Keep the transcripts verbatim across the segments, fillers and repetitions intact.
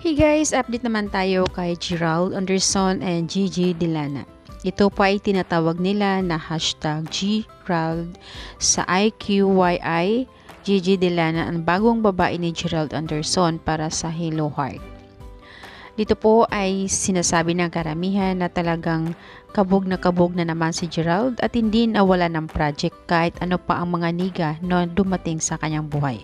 Hey guys, update naman tayo kay Gerald Anderson and Gigi Delana. Ito pa ay tinatawag nila na hashtag Gerald sa I Q Y I. Gigi Delana ang bagong babae ni Gerald Anderson para sa Hello Heart. Dito po ay sinasabi ng karamihan na talagang kabog na kabog na naman si Gerald at hindi nawala ng project kahit ano pa ang mga niga na dumating sa kanyang buhay.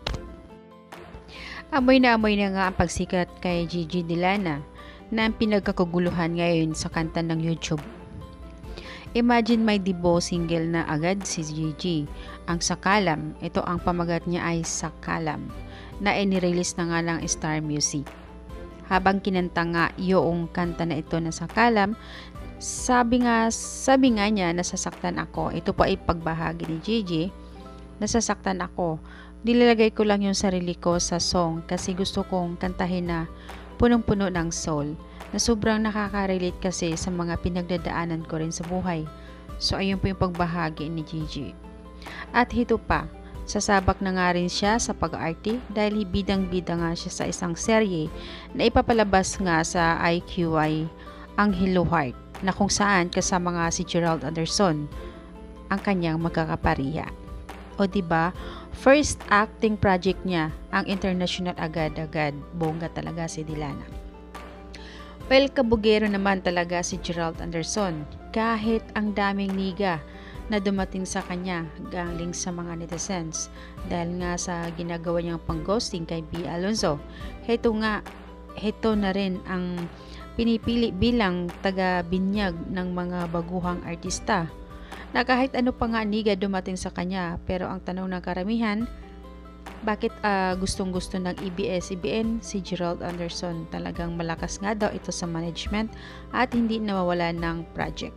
Amoy na amoy na nga ang pagsikat kay Gigi Delana na ang pinagkakaguluhan ngayon sa kanta ng YouTube. Imagine may debut single na agad si Gigi, ang Sakalam. Ito ang pamagat niya ay Sakalam na inirelease na nga ng Star Music. Habang kinanta nga yung kanta na ito na Sakalam, sabi nga, sabi nga niya nasasaktan ako. Ito po ay pagbahagi ni Gigi, nasasaktan ako. Nilalagay ko lang yung sarili ko sa song kasi gusto kong kantahin na punong-puno ng soul na sobrang nakaka-relate kasi sa mga pinagdadaanan ko rin sa buhay. So ayun po yung pagbahagi ni Gigi. At hito pa, sasabak na nga rin siya sa pag-arte dahil bidang-bida nga siya sa isang serye na ipapalabas nga sa I Q Y ang Hello Heart na kung saan kasama nga si Gerald Anderson ang kanyang magkakapariya. O diba, first acting project niya, ang international agad-agad. Bongga talaga si Delana. Well, kabugero naman talaga si Gerald Anderson. Kahit ang daming niga na dumating sa kanya galing sa mga netizens. Dahil nga sa ginagawa niyang pang-ghosting kay B. Alonzo. Heto nga, heto na rin ang pinipili bilang taga-binyag ng mga baguhang artista. Na kahit ano pa nga niga dumating sa kanya, pero ang tanong ng karamihan, bakit uh, gustong gusto ng A B S C B N si Gerald Anderson? Talagang malakas nga daw ito sa management at hindi nawawala ng project.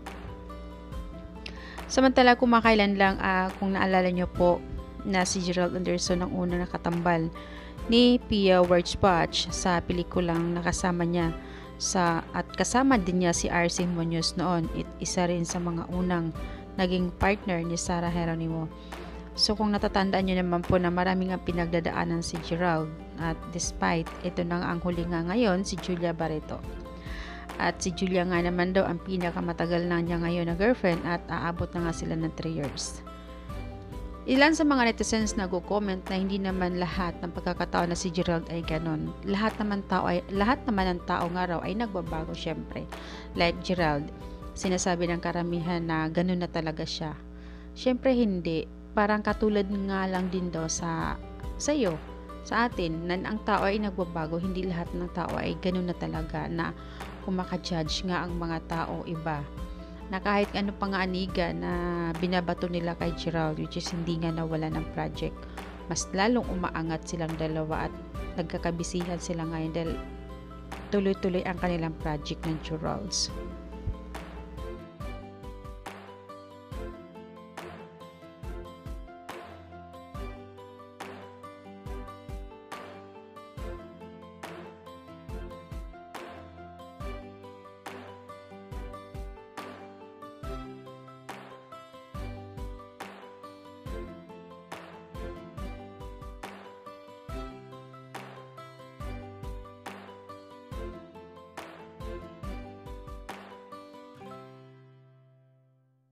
Samantala kumakailan lang uh, kung naalala nyo po na si Gerald Anderson ang una nakatambal ni Pia Wurtzbach sa pelikulang nakasama niya sa at kasama din niya si R C Munoz noon. It, isa rin sa mga unang naging partner ni Sarah Geronimo. So kung natatandaan nyo naman po na maraming ang pinagdadaanan si Gerald at despite ito na ang huli nga ngayon si Julia Barreto. At si Julia nga naman daw ang pinakamatagal na niya ngayon na girlfriend at aabot na nga sila ng three years. Ilan sa mga netizens nagko-comment na hindi naman lahat ng pagkakataon na si Gerald ay ganon. Lahat naman tao ay lahat naman ng tao nga raw ay nagbabago syempre. Like Gerald, sinasabi ng karamihan na ganun na talaga siya. Syempre hindi. Parang katulad nga lang din daw sa sa'yo, sa atin, na ang tao ay nagbabago. Hindi lahat ng tao ay ganun na talaga na kumaka-judge nga ang mga tao iba. Na kahit ano pa nga aniga na binabato nila kay Gerald, which is hindi nga nawala ng project, mas lalong umaangat silang dalawa at nagkakabisihan sila ngayon dahil tuloy-tuloy ang kanilang project ng Juralds.